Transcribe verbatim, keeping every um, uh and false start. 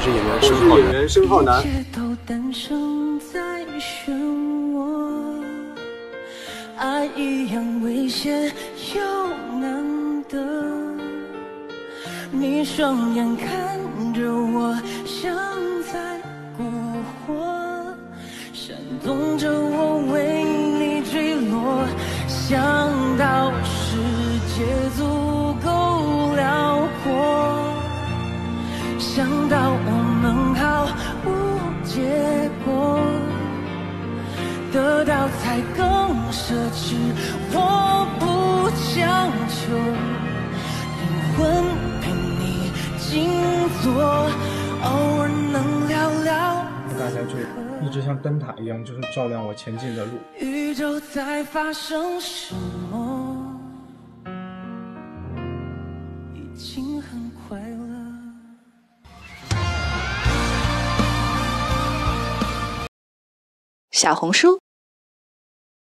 是演员我是演员申浩南。 爱一样危险又难得，你双眼看着我，像在蛊惑，煽动着我为你坠落。想到世界足够辽阔，想到我们毫无结果，得到才更奢侈，我不强求，灵魂陪你静坐，偶尔能聊聊。 大家就一直像灯塔一样，就是照亮我前进的路。 宇宙在发生什么？已经很快乐。 小红书